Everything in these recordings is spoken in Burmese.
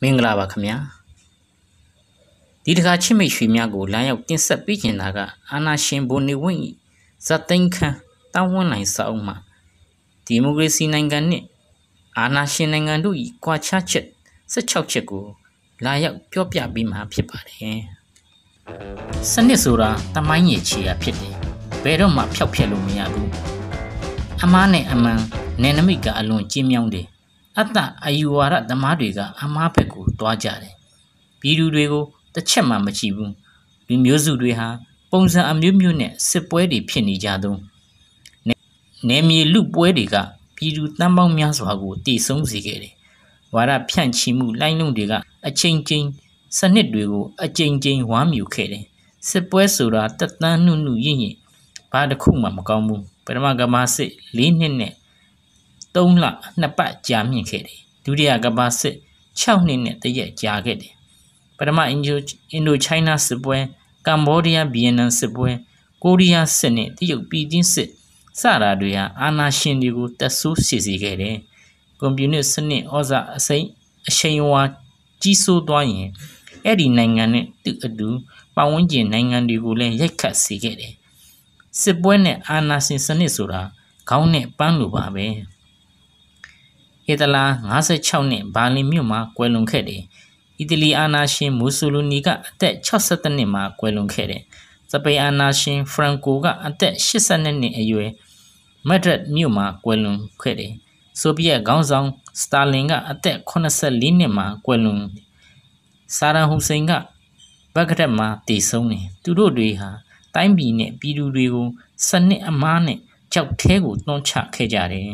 မင်္ဂလာပါခင်ဗျာဒီတခါချစ်မိတ်ရွှေများကိုလမ်းရောက်တင်ဆက်ပေးခြင်းတာကအာနာရှင်ဘုံနေဝင့်ဇတ်သိန်းခန်းတောင်းဝန်းနိုင်စာအုပ်မှာဒီမိုကရေစီနိုင်ငံနဲ့အာနာရှင်နိုင်ငံတို့၏ကွာခြားချက်16ချက်ကိုလာရောက်ပြောပြပေးမှာဖြစ်ပါတယ်စနစ်ဆိုတာတမိုင်းရဲ့ခြေရာဖြစ်တယ်ဘယ်တော့မှဖျောက်ဖျက်လို့မရဘူးအမားနဲ့အမှန်နယ်နိမိတ်ကအလွန်ကျဉ်းမြောင်းတယ်အတ္တအယူဝါဒသမားတွေကအမားဘက်ကိုတွားကြတယ်ပြည်သူတွေကိုတစ်ချက်မှမကြည့်ဘူးလူမျိုးစုတွေဟာပုံစံအမျိုးမျိုးနဲ့စစ်ပွဲတွေဖြစ်နေကြတော့နယ်မြေလူပွဲတွေကပြည်သူတန်းပေါင်းများစွာကိုတည်ဆုံးစေခဲ့တယ်ဝါဒဖြန့်ချီမှုလိုင်းလုံးတွေကအချိန်ချင်းစနစ်တွေကိုအချိန်ချင်းဝမ်းမြူခဲ့တယ်စစ်ပွဲဆိုတာတက်တန်းနှုတ်နှုတ်ရင့်ရင့်ဘာတစ်ခုမှမကောင်းဘူးပထမကမ္ဘာစစ်4နှစ်နဲ့3လ2ပတ်ကြာမြင့်ခဲ့တယ်ဒုတိယကမ္ဘာစစ်6နှစ်နဲ့တရက်ကြာခဲ့တယ်ပထမအင်ဒိုချိုင်းနာစစ်ပွဲကမ္ဘောဒီးယားဗီယက်နမ်စစ်ပွဲကိုရီးယားစစ်နဲ့တရုတ်ပြည်ချင်းစစ်စတာတွေဟာအာဏာရှင်တွေကိုတက်ဆိုးစေခဲ့တယ်ကွန်မြူနစ်စနစ်ဩဇာအရှိန်အဝါကြီးစိုးသွားရင်အဲ့ဒီနိုင်ငံနဲ့သူ့အတူပတ်ဝန်းကျင်နိုင်ငံတွေကိုလည်းရိုက်ခတ်စေခဲ့တယ်စစ်ပွဲနဲ့အာဏာရှင်စနစ်ဆိုတာခေါင်းနဲ့ပန်းလိုပါပဲဟစ်တလာ56နှစ်ဘာလင်မြို့မှာကွယ်လွန်ခဲ့တယ်အီတလီအာဏာရှင်မူဆိုလိုနီကအသက်62နှစ်မှာကွယ်လွန်ခဲ့တယ်စပိန်အာဏာရှင်ဖရန်ကိုကအသက်82နှစ်အရွယ်မက်ဒရစ်မြို့မှာကွယ်လွန်ခဲ့တယ်ဆိုဗီယက်ခေါင်းဆောင်စတာလင်ကအသက်84နှစ်မှာကွယ်လွန်ဆာဒန်ဟူစိန်ကဘဂ္ဂဒက်မှာတည်ဆုံးတယ်သူတို့တွေဟာတိုင်းပြည်နဲ့ပြည်သူတွေကိုစနစ်အမားနဲ့ကြောက်ထဲကိုတွန်းချခဲ့ကြတယ်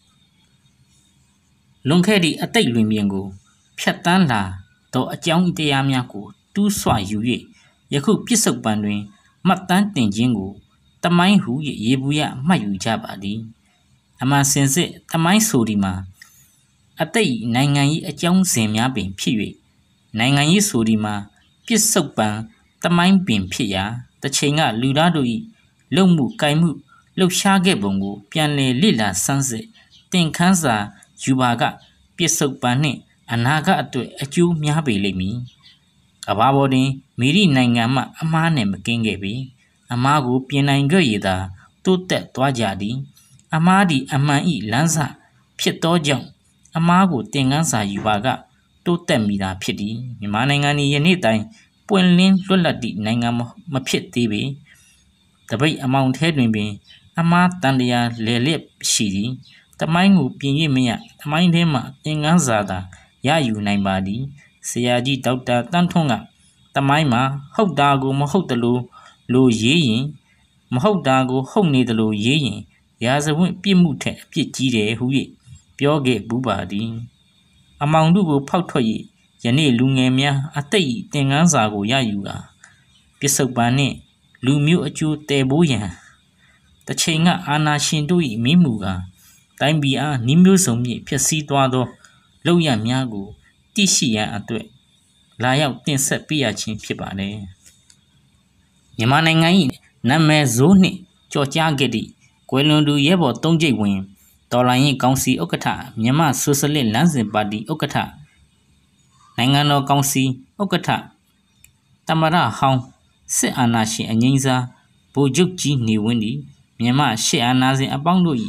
လွန်ခဲ့သည့်အတိတ်လွင်ပြင်ကိုဖြတ်တန်းလာသောအကြောင်းတရားများကိုတူးဆွယူ၍ယခုပြစ္ဆုတ်ပံတွင်မှတ်တမ်းတင်ခြင်းကိုတမိုင်းဟု၍ရေဘူးရမှတ်ယူကြပါသည်အမှန်စင်စစ်တမိုင်းဆိုဒီမှာအတိတ်နိုင်ငံ၏အကြောင်းစဉ်များပင်ဖြစ်၍နိုင်ငံရေးဆိုဒီမှာပြစ္ဆုတ်ပံတမိုင်းပင်ဖြစ်ရာတစ်ချိန်ကလူသားတို့၏လုံမှုကိုင်မှုလှုပ်ရှားခဲ့ပုံကိုပြန်လည်လေ့လာဆန်းစစ်တင်ခန်းစာယူပါကပြစ္ဆုတ်ပံနှင့်အနာဂတ်အတွက်အကျိုးများပေလိမ့်မည်ကမ္ဘာပေါ်တွင်မိရိနိုင်ငံမှအမားနဲ့မကင်းခဲ့ပေအမားကိုပြင်နိုင်ကြရသာတိုးတက်သွားကြသည်အမားသည်အမှန်ဤလမ်းစာဖြစ်သောကြောင့်အမားကိုတင်ခန်းစာယူပါကတိုးတက်မိတာဖြစ်သည်မြန်မာနိုင်ငံ၏ယနေ့တိုင်ပွင့်လင်းလွတ်လပ်သည့်နိုင်ငံမဖြစ်သေးပေတပိတ်အမောင်ထဲတွင်ပင်အမားတန်တရားလေလျက်ရှိသည်တမိုင်းကိုပြင်ရမရတမိုင်းထဲမှသင်ခန်းစာသာရယူနိုင်ပါသည်ဆရာကြီးဒေါက်တာတန်းထွန်းကတမိုင်းမှာဟုတ်တာကိုမဟုတ်တလို့ရေးရင်မဟုတ်တာကိုဟုတ်နေတယ်လို့ရေးရင်ရာဇဝတ်ပြစ်မှုထက်အပြစ်ကြီးတယ်ဟု၍ပြောခဲ့ပူပါသည်အမောင်တို့ကိုဖောက်ထွက်၍ယနေ့လူငယ်များအသိသင်ခန်းစာကိုရယူတာပြစ္ဆုတ်ပံနှင့်လူမျိုးအကျိုးတည်ပိုးရန်တစ်ချိန်ကအာနာရှင်တို့၏မိမှုကတိုင်းပြည်အားနှီးမျိုးစုံဖြင့်ဖြစ်စည်းသွားသောလုပ်ရများကိုသိရှိရန်အတွက်လာရောက်တင်ဆက်ပေးရခြင်းဖြစ်ပါတယ်မြန်မာနိုင်ငံ၏နာမည်ဆိုးနှင့်ကြော်ကြားခဲ့သည့်ကွယ်လွန်သူရဲဘော်၃ကျိတ်ဝင်တော်လိုင်းရေးကောင်စီဥက္ကဋ္ဌမြန်မာဆိုရှယ်လစ်လမ်းစဉ်ပါတီဥက္ကဋ္ဌနိုင်ငံတော်ကောင်စီဥက္ကဋ္ဌတမရဟောင်းစစ်အာဏာရှင်အငိမ့်စားဗိုလ်ချုပ်ကြီးနေဝင်းသည်မြန်မာရှေ့အာဏာရှင်အပေါင်းတို့၏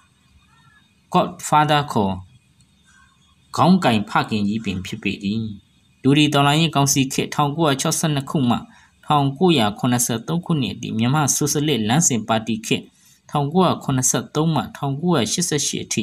Godfather ခေါ်ခေါင်းကင်ဖခင်ကြီးပင်ဖြစ်ပေသည်ဒူရီတော်လိုင်းရေးကောင်စီခေတ်1962ခုမှ1983ခုနှစ်အထိမြန်မာဆိုရှယ်လစ်လမ်းစဉ်ပါတီခေတ်1983မှ1988အထိ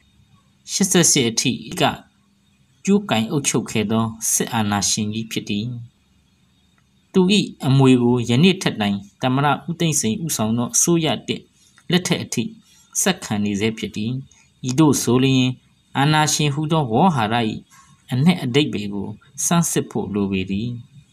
88အထိကကျိုးကင်အုပ်ချုပ်ခဲ့သောစစ်အာဏာရှင်ကြီးဖြစ်သည်သူ၏အမွေကိုယနေ့ထက်တိုင်တမရဦးသိန်းစိန်ဦးဆောင်သောအစိုးရတဲ့လက်ထက်အထိဆက်ခံနေစေဖြစ်သည်ဤသို့ဆိုလျင်အာဏာရှင်ဟူသောဝေါဟာရ၏အ내အဓိပ္ပာယ်ကိုစမ်းစစ်ဖို့လိုပေသည်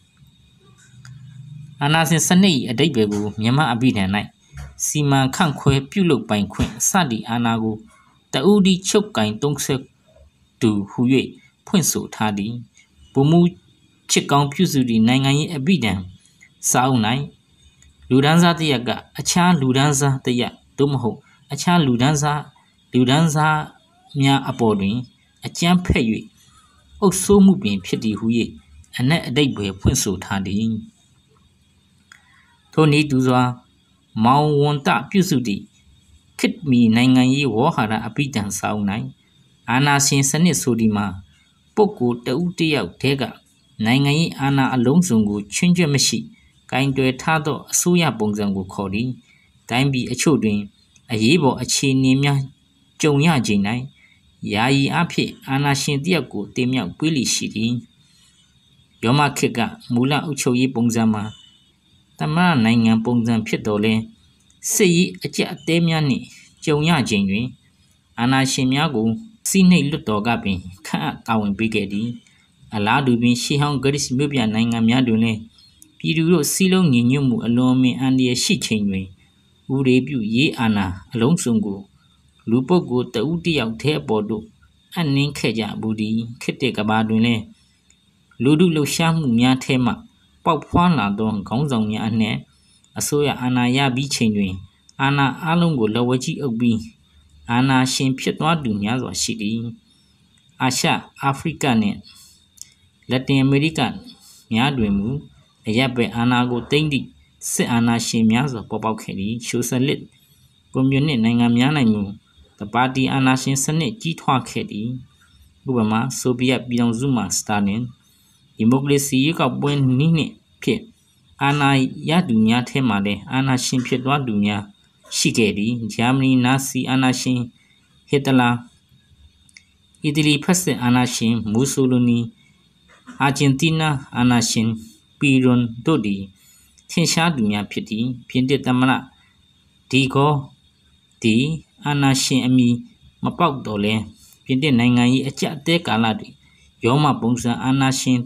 အာဏာရှင်စနစ်၏အဓိပ္ပာယ်ကိုမြန်မာအဘိဓမ္မာ၌စီမံခန့်ခွဲပြုလုပ်ပိုင်ခွင့်စသည့်အာဏာကိုတဦးဒီချုပ်ကင်သုံးဆက်သူဟူ၍ဖွင့်ဆိုထားသည်ဗိုလ်မှူးချစ်ကောင်းပြုစုသည့်နိုင်ငံ၏အဘိဓမ္မာစာအုပ်၌လူဒန်းစားတစ်ရပ်ကအခြားလူဒန်းစားတစ်ရပ်သို့မဟုတ်အခြားလူဒန်းစားများအပေါ်တွင်အကြမ်းဖက်၍အုပ်စိုးမှုပင်ဖြစ်သည်ဟု၍အနက်အတိတ်ပဲဖွင့်ဆိုထားသည်ထိုနည်းတူစွာမောင်ဝန်တပြုစုသည့်ခေတ်မီနိုင်ငံရေးဝေါဟာရအပိဓာန်စာအုပ်၌အာဏာရှင်စနစ်ဆိုသည်မှာပုဂ္ဂိုလ်တဦးတစ်ယောက်တည်းကနိုင်ငံရေးအာဏာအလုံးစုံကိုချွင်းချက်မရှိကင်တွယ်ထားသောအစိုးရပုံစံကိုခေါ်သည်တိုင်းပြည်အချို့တွင်အရေးပေါ်အခြေအနေများကြုံရခြင်း၌ယာယီအဖြစ်အာဏာရှင်တစ်ယောက်ကိုတင်မြှောက်ပေးလိရှိသည်ရောမခေတ်ကမူလအုပ်ချုပ်ရေးပုံစံမှာသမ္မတနိုင်ငံပုံစံဖြစ်တော်လဲစစ်ရေးအကျပ်အသေးများနှင့်ကြုံရခြင်းတွင်အာဏာရှင်များကိုစီးနှိပ်လွတ်တော်ကပင်ခန့်အပ်တာဝန်ပေးခဲ့သည်အလားတူပင်ရှေးဟောင်းဂရစ်မြို့ပြနိုင်ငံများတွင်လည်းပြည်သူတို့စီးလုံးညီညွတ်မှုအလွန်အမင်းအန္တရာယ်ရှိချိန်တွင်ဥရေပြုရေးအာဏာအလုံးစုံကိုလူပုဂ္ဂိုလ်တဦးတစ်ယောက်တည်းအပေါ်သို့အနှင်းခဲ့ကြဘူးသည်ခေတ်တဲ့ကဘာတွင်လည်းလူထုလှုပ်ရှားမှုများထဲမှပေါက်ဖွားလာသောခေါင်းဆောင်များအနှင့်အစိုးရအာဏာရပြီးချိန်တွင်အာဏာအလုံးကိုလက်ဝဲကြီးအုပ်ပြီးအာဏာရှင်ဖြစ်သွားသူများစွာရှိသည်အာရှအာဖရိကနှင့်လက်တင်အမေရိကများတွင်မူအရပ်ဘက်အာဏာကိုသိမ်းသည့်စစ်အာဏာရှင်များစွာပေါ်ပေါက်ခဲ့သည်ဆိုရှယ်လစ်ကွန်မြူနစ်နိုင်ငံများ၌မူတပါတီအာဏာရှင်စနစ်ကြီးထွားခဲ့သည်ဥပမာဆိုဗီယက်ပြည်ထောင်စုမှစတာလင်ဒီမိုကရေစီရွေးကောက်ပွဲနည်းနှင့်ဖြစ်အာဏာရသူများထဲမှလည်းအာဏာရှင်ဖြစ်သွားသူများရှိခဲ့သည်ဂျာမနီနာဇီအာဏာရှင်ဟစ်တလာအီတလီဖက်စစ်အာဏာရှင်မူဆိုလိုနီအာဂျင်တီးနားအာဏာရှင်ပီရွန်တို့သည်ထင်ရှားသူများဖြစ်သည်ပြင်သစ်သမ္မတဒီဂေါသည်အာဏာရှင်အမည်မပေါက်တော့လဲပြင်သစ်နိုင်ငံ၏အကျပ်အသဲကာလတွင်ရောမပုံစံအာဏာရှင်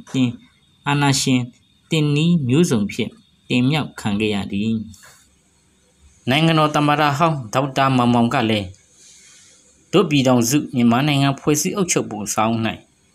တင်နည်းမျိုးစုံဖြင့်တင်မြှောက်ခံခဲ့ရသည်နိုင်ငံတော်သမ္မတဟောင်းဒေါက်တာမောင်မောင်ကလည်းတို့ပြည်ထောင်စုမြန်မာနိုင်ငံဖွဲ့စည်းအုပ်ချုပ်ပုံစာအုပ်၌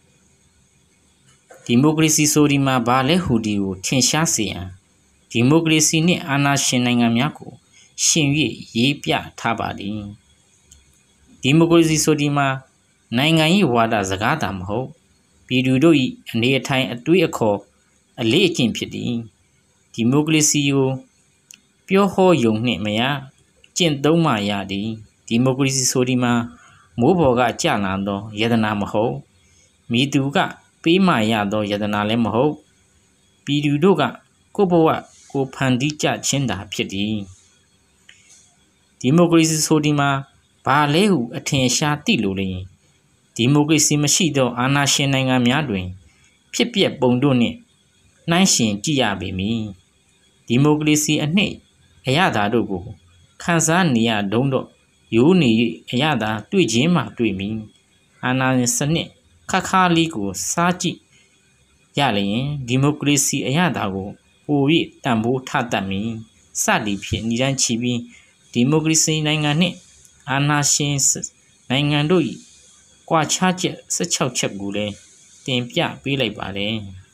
ဒီမိုကရေစီဆိုဒီမှာဘာလဲဟူဒီကိုထင်ရှားစေရန်ဒီမိုကရေစီနှင့်အာဏာရှင်နိုင်ငံများကိုရှင်၍ရေးပြထားပါသည်ဒီမိုကရေစီဆိုဒီမှာနိုင်ငံရေးဝါဒစကားသာမဟုတ်ပြည်သူတို့၏အနေအထိုင်အတွေးအခေါ်အလေးအကျင့်ဖြစ်သည်ဒီမိုကရေစီကိုပြောဟောယုံနှင့်မရကျင့်သုံးမှရသည်ဒီမိုကရေစီဆိုဒီမှာမိုးပေါ်ကကျလာသောယတနာမဟုတ်မိသူကပေးမှရသောယတနာလည်းမဟုတ်ပြည်သူတို့ကကိုယ့်ဘဝကိုဖန်တီးကြခြင်းသာဖြစ်သည်ဒီမိုကရေစီဆိုဒီမှာဘာလဲဟုအထင်ရှားသိလို့လည်းဒီမိုကရေစီမရှိသောအာဏာရှင်နိုင်ငံများတွင်ဖြစ်ပျက်ပုံတို့နှင့်နှိုင်းယှဉ်ကြည့်ရပေမည်ဒီမိုကရေစီအနှစ်အရသာတို့ကိုခံစားနေရတုံးတော့ရိုးနေ၍အရသာတွေ့ခြင်းမှတွေ့မည်အာဏာရှင်စနစ်ခါခါလေးကိုစားကြည့်ရလျင်ဒီမိုကရေစီအရသာကိုပို၍တန်ဖိုးထတတ်မည်စသည်ဖြင့်ညီတန်းချီပြီးဒီမိုကရေစီနိုင်ငံနှင့်အာဏာရှင်နိုင်ငံတို့၏ကွာခြားချက်16ချက်ကိုလည်းတင်ပြပေးလိုက်ပါတယ်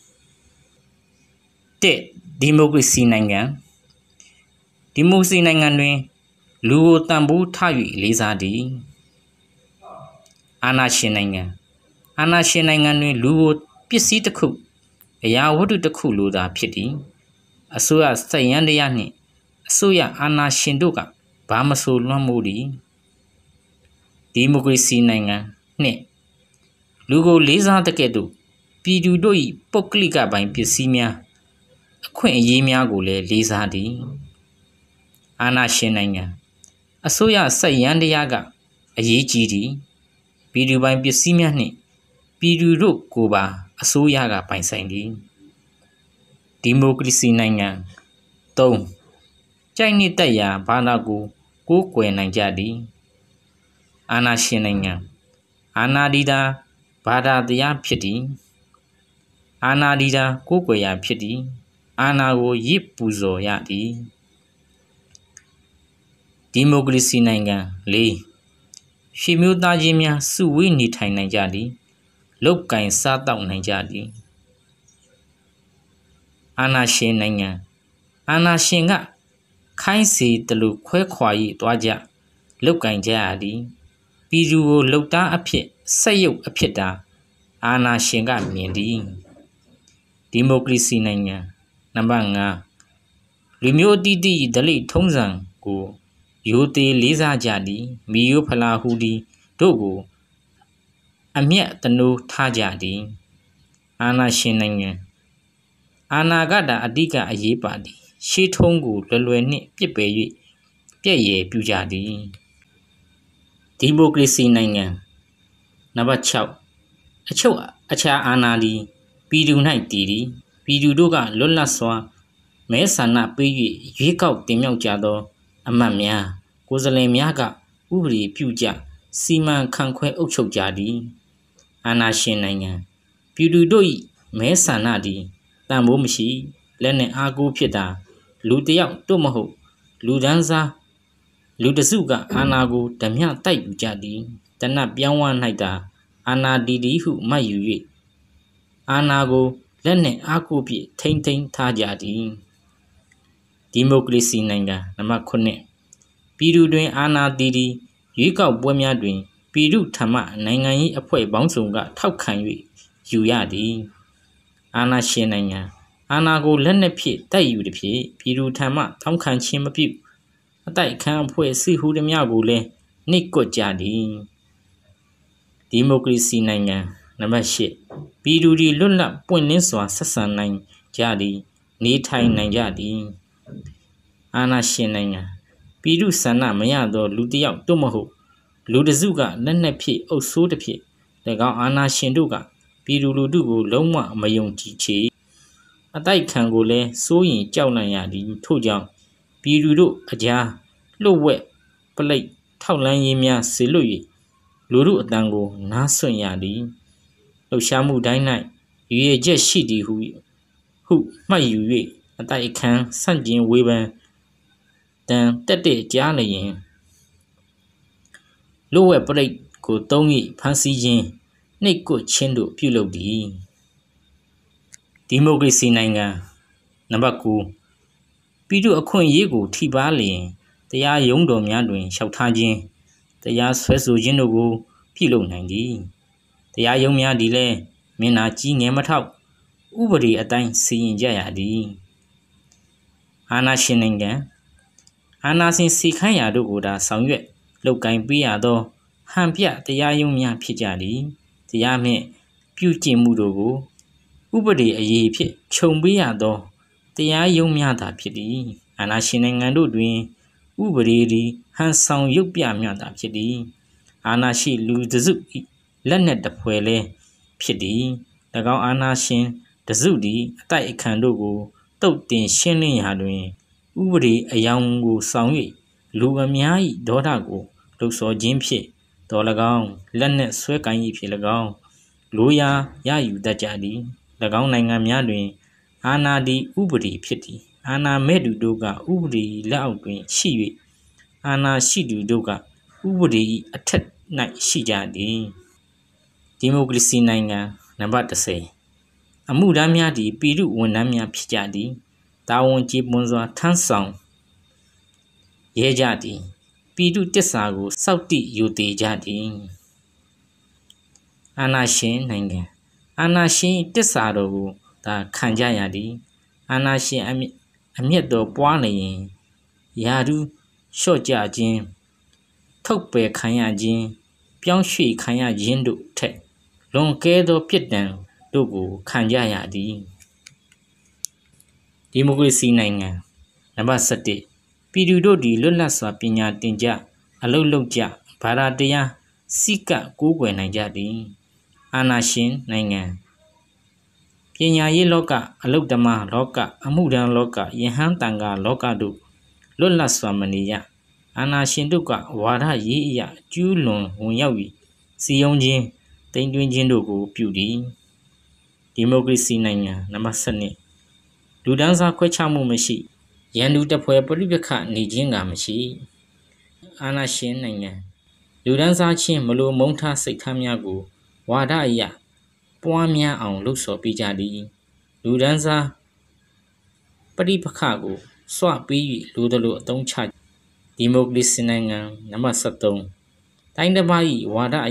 တဲ့ဒီမိုကရေစီနိုင်ငံဒီမိုကရေစီနိုင်ငံတွင်လူကိုတန်ဖိုးထား၍လေးစားသည်အာဏာရှင်နိုင်ငံတွင်လူကိုပစ္စည်းတစ်ခုအရာဝတ္ထုတစ်ခုလိုသာဖြစ်သည်အစိုးရစက်ယန္တရားနှင့်အစိုးရအာဏာရှင်တို့ကဘာမဆိုလွှမ်းမိုးသည်ဒီမိုကရေစီနိုင်ငံနှင့်လူကိုလေးစားတဲ့ကဲ့သို့ပြည်သူတို့၏ပုဂ္ဂလိကပိုင်ပစ္စည်းများအခွင့်အရေးများကိုလည်းလေးစားသည်အာဏာရှင်နိုင်ငံအစိုးရစက်ယန္တရားကအရေးကြီးသည်ပြည်သူပိုင်ပစ္စည်းများနှင့်ပြည်သူတို့ကိုပါအစိုးရကပိုင်ဆိုင်သည်ဒီမိုကရေစီနိုင်ငံ3ကြိုက်နှစ်ရာဘာသာကိုကိုးကွယ်နိုင်ကြသည်အာဏာရှင်နိုင်ငံအာဏာဒီတာဘာသာတရားဖြစ်သည်အာဏာဒီတာကိုးကွယ်ရာဖြစ်သည်အာဏာကိုရစ်ပူဇော်ရသည်ဒီမိုကရေစီနိုင်ငံ4ရွှေမျိုးသားချင်းများစုဝေးနေထိုင်နိုင်ကြသည်လုတ်ကင်စားတောက်နိုင်ကြသည်အာဏာရှင်နိုင်ငံအာဏာရှင်ကခိုင်းစေတလူခွဲခွာ၍သွားကြလုတ်ကင်ကြရသည်ပြည်သူကိုလှုပ်သားအဖြစ်ဆက်ရုပ်အဖြစ်တာအာဏာရှင်ကမြင်သည်ဒီမိုကရေစီနိုင်ငံနံပါတ်5လူမျိုးအသီးသီးဓလေ့ထုံးစံကိုရိုသေလေးစားကြသည်မိယိုဖလာဟူသည်တို့ကိုအမျက်တနိုးထားကြသည်အာဏာရှင်နိုင်ငံအာဏာကတာအဓိကအရေးပါသည်ရှေးထုံးကိုလွယ်နှင့်ပြစ်ပယ်၍ပြည့်ရည်ပြုကြသည်ဒီမိုကရေစီနိုင်ငံနံပါတ်6အချုပ်အခြာအာဏာသည်ပြည်သူ၌တည်သည်ပြည်သူတို့ကလွတ်လပ်စွာမဲဆန္ဒပေး၍ရွေးကောက်တင်မြှောက်ကြသောအမတ်များကိုယ်စားလှယ်များကဥပဒေပြုကြစီမံခန့်ခွဲအုပ်ချုပ်ကြသည်အာဏာရှင်နိုင်ငံပြည်သူတို့၏မဲဆန္ဒသည်တန်ဖိုးမရှိလက်နှင့်အားကိုးဖြစ်တာလူတစ်ယောက်တို့မဟုတ်လူဒန်းစားလူတစုကအာဏာကိုဓမြတိုက်ယူကြသည်တနတ်ပြောင်းဝ၌တာအာဏာတည်သည်ဟုမှတ်ယူ၍အာဏာကိုလက်နှင့်အားကိုးဖြင့်ထိမ့်သိမ်းထားကြသည်ဒီမိုကရေစီနိုင်ငံနံပါတ်9ပြည်သူတွင်အာဏာတည်သည်ရွေးကောက်ပွဲများတွင်ပြည်သူထမနိုင်ငံရေးအဖွဲ့ပေါင်းစုံကထောက်ခံ၍ယူရသည်အာဏာရှင်နိုင်ငံအာဏာကိုလက်နက်ဖြင့်တိုက်ယူသည်ဖြင့်ပြည်သူထမထောက်ခံခြင်းမပြုအတိုက်ခံအဖွဲ့အစည်းဟူသည်များကိုလည်းနှိပ်ကွပ်ကြသည်ဒီမိုကရေစီနိုင်ငံနံပါတ်10ပြည်သူတွေလွတ်လပ်ပွင့်လင်းစွာဆက်ဆံနိုင်ကြသည်နေထိုင်နိုင်ကြသည်အာဏာရှင်နိုင်ငံပြည်သူဆန္ဒမရသောလူတစ်ယောက်တို့မဟုတ်လူတစုကလက်နက်ဖြင့်အုပ်ဆိုးတစ်ဖြင့်၎င်းအာဏာရှင်တို့ကပြည်သူလူထုကိုလုံးဝမယုံကြည်ချေအတိုက်ခံကိုလည်းစိုးရင်ကြောက်လန့်ရသည်ထို့ကြောင့်ပြည်သူတို့အကြားလှုပ်ဝက်ပလိတ်ထောက်လန်းရေးများဆေလွတ်၍လူထုအတန်ကိုနားဆွင့်ရသည်လှုပ်ရှားမှုတိုင်း၌ရည်ရည်ချက်ရှိသည်ဟုမှတ်ယူ၍အတိုက်ခံဆန့်ကျင်ဝေဖန်တန်တက်တဲ့ကြားလျင်လှုပ်ဝက်ပလိတ်ကိုတုံး၍ဖမ်းဆီးခြင်းနှိပ်ကွပ်ခြင်းတို့ပြုလုပ်သည်ဒီမိုကရေစီနိုင်ငံနံပါတ်9ပြည်သူအခွင့်အရေးကိုထိပါလျင်တရားရုံးတော်များတွင်လျှောက်ထားခြင်းတရားစွဲဆိုခြင်းတို့ကိုပြုလုပ်နိုင်သည်တရားရုံးများသည်လည်းမျက်နှာကြီးငယ်မထောက်ဥပဒေအတိုင်းစီရင်ကြရသည်အာဏာရှင်နိုင်ငံအာဏာရှင်စီခိုင်းရာတို့ကိုသာဆောင်ရွက်လုပ်ကိုင်ပေးရသောဟန်ပြတရားရုံးများဖြစ်ကြသည်တရားနှင့်ပြုကျင့်မှုတို့ကိုဥပဒေအရေးဖြင့်ခြုံပေးရသောတရားရုံးများသာဖြစ်သည်အာဏာရှင်နိုင်ငံတို့တွင်ဥပဒေသည်ဟန်ဆောင်ရုပ်ပြများသာဖြစ်သည်အာဏာရှိလူတစုလက်နက်တဖွဲလဲဖြစ်သည်၎င်းအာဏာရှင်တစုသည်အတိုက်အခံတို့ကိုတုတ်တင်ရှင်းလင်းရာတွင်ဥပဒေအယောင်ကိုဆောင်၍လူအများ၏ဒေါသကိုလှုပ်ဆော်ခြင်းဖြင့်တော်၎င်းလက်နက်ဆွဲကိုင်၏ဖြစ်၎င်းလိုရာရယူတတ်ကြသည်၎င်းနိုင်ငံများတွင်အာဏာသည်ဥပဒေဖြစ်သည်အာဏာမဲ့သူတို့ကဥပဒေလက်အောက်တွင်ရှိ၍အာဏာရှိသူတို့ကဥပဒေ၏အထက်၌ရှိကြသည်ဒီမိုကရေစီနိုင်ငံနံပါတ်10အမှုထမ်းများသည်ပြည်သူဝန်ထမ်းများဖြစ်ကြသည်တာဝန်ကျေပွန်စွာထမ်းဆောင်ရဲကြသည်ပြည်သူတစ္ဆာကိုစောင့်တည်ယူတည်ကြသည်အာဏာရှင်နိုင်ငံအာဏာရှင်တစ္ဆာတော်ကိုသာခံကြရသည်အာဏာရှင်အမျက်တော်ပွားလျင်ယာရုလျှော့ကြခြင်းထုတ်ပယ်ခံရခြင်းပြောင်းရွှေ့ခံရခြင်းတို့ထက်လွန်ကဲသောပြစ်ဒဏ်တို့ကိုခံကြရသည်ဒီမိုကရေစီနိုင်ငံနံပါတ်17ပြည်သူတို့သည်လွတ်လပ်စွာပညာသင်ကြအလုပ်လုပ်ကြဘာသာတရားစိကကိုးကွယ်နိုင်ကြသည်အာဏာရှင်နိုင်ငံပညာရေးလောကအလုတ္တမလောကအမှုထမ်းလောကယဟန်တန်ခါလောကတို့လွတ်လပ်စွာမနေရအာဏာရှင်တို့ကဝါဒရေးအရာကျူးလွန်ဝင်ရောက်ပြီးစီယုံခြင်းတိမ်တွင်းခြင်းတို့ကိုပြုသည်ဒီမိုကရေစီနိုင်ငံနံပါတ်7လူဒန်းစားခွဲခြားမှုမရှိရန်သူတပ်ဖွဲ့ပရိပက္ခနေခြင်းကမရှိအာဏာရှင်နိုင်ငံလူဒန်းစားချင်းမလိုမုန်းထားစိတ်ထားများကိုဝါဒအရာပွားများအောင်လှုပ်ဆော်ပေးကြသည်လူဒန်းစားပရိပက္ခကိုစွပေး၍လူတို့လိုအသုံးချဒီမိုကရေစီနိုင်ငံနံပါတ်73တိုင်းတစ်ပါး၏ဝါဒအရာဥ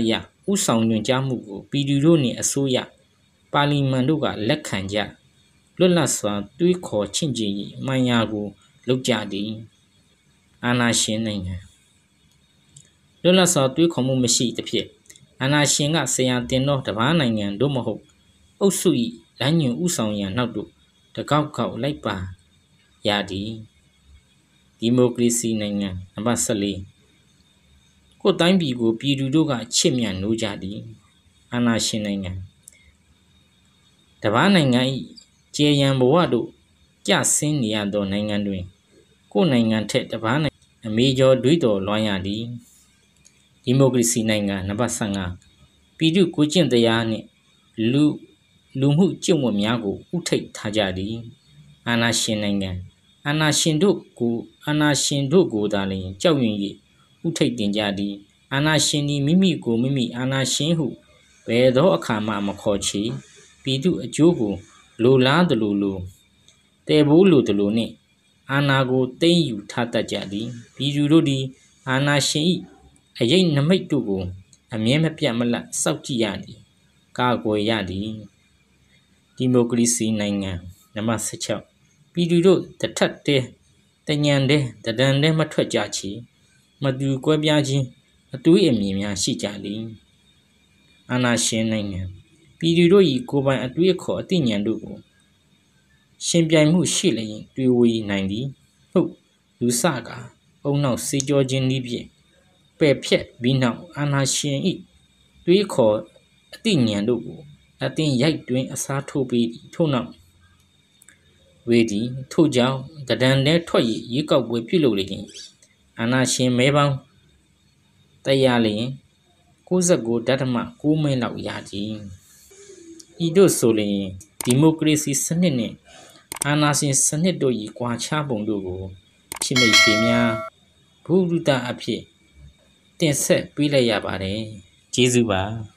ဥဆောင်ညွှန်ကြားမှုကိုပြည်သူတို့နှင့်အစိုးရပါလီမန်တို့ကလက်ခံကြလွတ်လပ်စွာတွေးခေါ်ချင့်ကြည်၏မှန်ရာကိုလုပ်ကြသည်အာဏာရှင်နိုင်ငံလွတ်လပ်စွာတွေးခေါ်မှုမရှိသဖြင့်အာဏာရှင်ကဆရာတင်သောတပားနိုင်ငံတို့မဟုတ်အုပ်စု၏လမ်းညွှန်ဥဆောင်ရန်နောက်တို့တကောက်ကောက်လိုက်ပါရသည်ဒီမိုကရေစီနိုင်ငံနံပါတ်14ကိုယ်တိုင်းပြည်ကိုပြည်သူတို့ကချစ်မြတ်နိုးကြသည်အာဏာရှင်နိုင်ငံတပားနိုင်ငံ၏ကျေရန်ဘဝတို့ကြဆင်းနေရသောနိုင်ငံတွင်ကိုယ်နိုင်ငံထက်တပားနိုင်ငံအမေကျော်တွေးတော်လွှမ်းရသည်ဒီမိုကရေစီနိုင်ငံနံပါတ်15ပြည်သူကိုကျင့်တရားနှင့်လူမှုကျင့်ဝတ်များကိုဥထိပ်ထားကြသည်အာဏာရှင်နိုင်ငံအာဏာရှင်တို့ကိုသာလျှင်ကြောက်ရွံ့၍ဥထိပ်တင်ကြသည်အာဏာရှင်သည်မိမိကိုမိမိအာဏာရှင်ဟုဘယ်သောအခါမှမခေါ်ချေပြည်သူအကျိုးကိုလိုလားသလိုတဲဘိုးလိုသလိုနှင့်အာဏာကိုသိမ်းယူထားတတ်ကြသည်ပြည်သူတို့သည်အာဏာရှင်၏အရေးနမိတ်တို့ကိုအမြဲမပြတ်မလတ်စောင့်ကြည့်ရသည်ကာကွယ်ရသည်ဒီမိုကရေစီနိုင်ငံနံပါတ်16ပြည်သူတို့တထက်တဲတညံတဲတဒံတဲမထွက်ကြချေမတူကွဲပြားခြင်းအတွေးအမြင်များရှိကြသည်အာဏာရှင်နိုင်ငံပြည်သူတို့၏ကိုယ်ပိုင်အတွေးအခေါ်အသိဉာဏ်တို့ကိုရှင်ပြိုင်မှုရှိလျင်တွေ့ဝေနိုင်သည်ဟုတ်လူစကအုံနောက်စေကြောခြင်းနည်းဖြင့်ပယ်ဖြတ်ပြီးနောက်အာဏာရှင်၏တွေးခေါ်အသိဉာဏ်တို့ကိုအသင်ရိုက်တွင်အစားထိုးပြီးထို့နောက်ဝေဒီထို့ကြောင့်တဒံတဲထွက်၍ရေကောက်ပွဲပြုလုပ်လျင်အာဏာရှင်မဲပေါင်းတရားလျင်69.9 မဲလောက်ရသည်ဤတို့ဆိုလျင်ဒီမိုကရေစီစနစ်နှင့်အာဏာရှင်စနစ်တို့၏ကွာခြားပုံတို့ကိုချိမိတ်ဖေများဘုရုဒအဖြစ်တင်ဆက်ပေးလိုက်ရပါတယ်ကျေးဇူးပါ